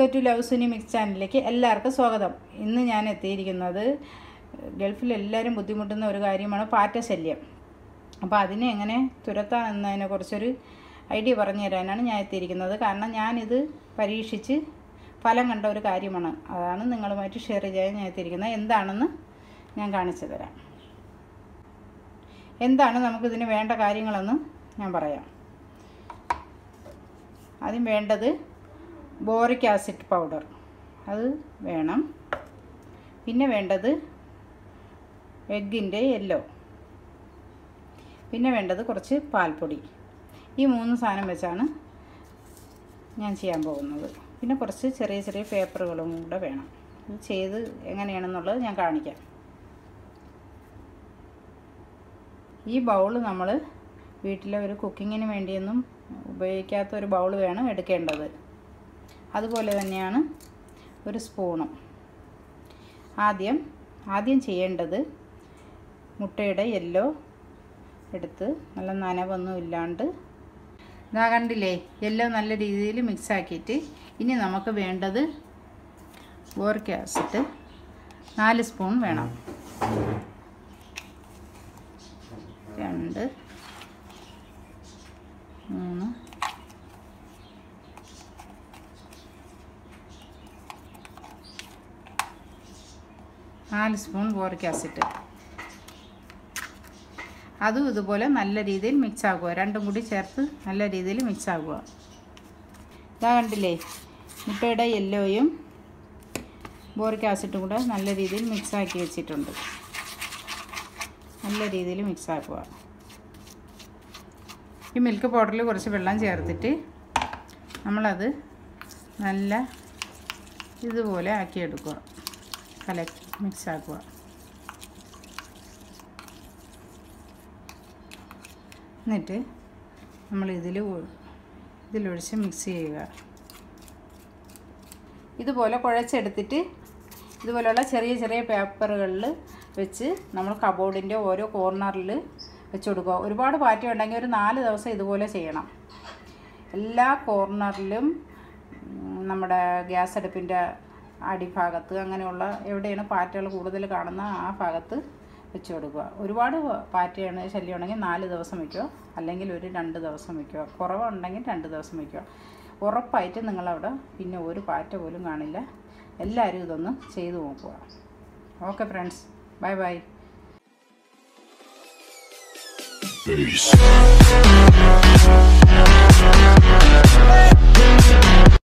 Welcome to love Suni mix ചാനലിലേക്ക് എല്ലാവർക്കും സ്വാഗതം. ഇന്ന് ഞാൻ എത്തിയിരിക്കുന്നത് ഗൾഫിൽ എല്ലാവരും ബുദ്ധിമുട്ടുന്ന ഒരു കാര്യമാണ് പാറ്റ ശല്യം. അപ്പോൾ അതിനെ എങ്ങനെ തുരത്താം എന്നതിനെ കുറിച്ചൊരു ഐഡിയ പറഞ്ഞു തരാനാണ് ഞാൻ എത്തിയിരിക്കുന്നത്. കാരണം ഞാനിത് പരീക്ഷിച്ച് ഫലം കണ്ട ഒരു കാര്യമാണ്. അതാണ് നിങ്ങളുമായിട്ട് ഷെയർ ചെയ്യാൻ ഞാൻ എത്തിയിരിക്കുന്നത്. എന്താണെന്ന് ഞാൻ കാണിച്ചു തരാം. എന്താണ് നമുക്കിതിന് വേണ്ട കാര്യങ്ങളെന്ന് ഞാൻ പറയാം. ആദ്യം വേണ്ടത് ബോറിക് ആസിഡ് പൗഡർ, അത് വേണം. പിന്നെ വേണ്ടത് എഗ്ഗിൻ്റെ യെല്ലോ, പിന്നെ വേണ്ടത് കുറച്ച് പാൽപ്പൊടി. ഈ 3 സാധനം വെച്ചാണ് ഞാൻ ചെയ്യാൻ പോകുന്നത്. പിന്നെ കുറച്ച് ചെറിയ ചെറിയ പേപ്പറുകളും കൂടെ വേണം. ഇത് ചെയ്ത് എങ്ങനെയാണെന്നുള്ളത് ഞാൻ കാണിക്കാം. ഈ ബൗൾ നമ്മൾ വീട്ടിലെ ഒരു കുക്കിങ്ങിന് വേണ്ടിയൊന്നും ഉപയോഗിക്കാത്ത ഒരു ബൗൾ വേണം എടുക്കേണ്ടത്. അതുപോലെ തന്നെയാണ് ഒരു സ്പൂണും. ആദ്യം ചെയ്യേണ്ടത് മുട്ടയുടെ യെല്ലോ എടുത്ത് നല്ല നനവൊന്നും ഇല്ലാണ്ട് ഇതാ കണ്ടില്ലേ, യെല്ലോ നല്ല രീതിയിൽ മിക്സ് ആക്കിയിട്ട് ഇനി നമുക്ക് വേണ്ടത് ബോറിക് ആസിഡ് 4 സ്പൂൺ വേണം. 2 3 4 സ്പൂൺ ബോറിക് ആസിഡ്. അതും ഇതുപോലെ നല്ല രീതിയിൽ മിക്സ് ആക്കുക. രണ്ടും കൂടി ചേർത്ത് നല്ല രീതിയിൽ മിക്സ് ആക്കുക. ഇതാ കണ്ടില്ലേ, മുട്ടയുടെ യെല്ലോയും ബോറിക് ആസിഡും കൂടെ നല്ല രീതിയിൽ മിക്സ് ആക്കി വെച്ചിട്ടുണ്ട്. നല്ല രീതിയിൽ മിക്സ് ആക്കുക. ഈ മിൽക്ക് പൗഡറിൽ കുറച്ച് വെള്ളം ചേർത്തിട്ട് നമ്മളത് നല്ല ഇതുപോലെ ആക്കിയെടുക്കുക. കലക്കി മിക്സ് ആക്കുക. എന്നിട്ട് നമ്മൾ ഇതിലൊഴിച്ച് മിക്സ് ചെയ്യുക. ഇതുപോലെ കുഴച്ചെടുത്തിട്ട് ഇതുപോലെയുള്ള ചെറിയ ചെറിയ പേപ്പറുകളിൽ വെച്ച് നമ്മൾ കബോർഡിൻ്റെ ഓരോ കോർണറിൽ വെച്ച് കൊടുക്കുക. ഒരുപാട് പാറ്റ ഉണ്ടെങ്കിൽ ഒരു 4 ദിവസം ഇതുപോലെ ചെയ്യണം. എല്ലാ കോർണറിലും നമ്മുടെ ഗ്യാസ് അടുപ്പിൻ്റെ അടിഭാഗത്ത് അങ്ങനെയുള്ള എവിടെയാണ് പാറ്റകൾ കൂടുതൽ കാണുന്ന ആ ഭാഗത്ത് വെച്ച് കൊടുക്കുക. ഒരുപാട് പാറ്റയാണ് ശല്യം ഉണ്ടെങ്കിൽ 4 ദിവസം വയ്ക്കുക, അല്ലെങ്കിൽ ഒരു 2 ദിവസം വയ്ക്കുക. കുറവുണ്ടെങ്കിൽ 2 ദിവസം വയ്ക്കുക. ഉറപ്പായിട്ട് നിങ്ങളവിടെ പിന്നെ ഒരു പാറ്റ പോലും കാണില്ല. എല്ലാവരും ഇതൊന്ന് ചെയ്തു നോക്കുക. Okay friends, bye bye. Peace.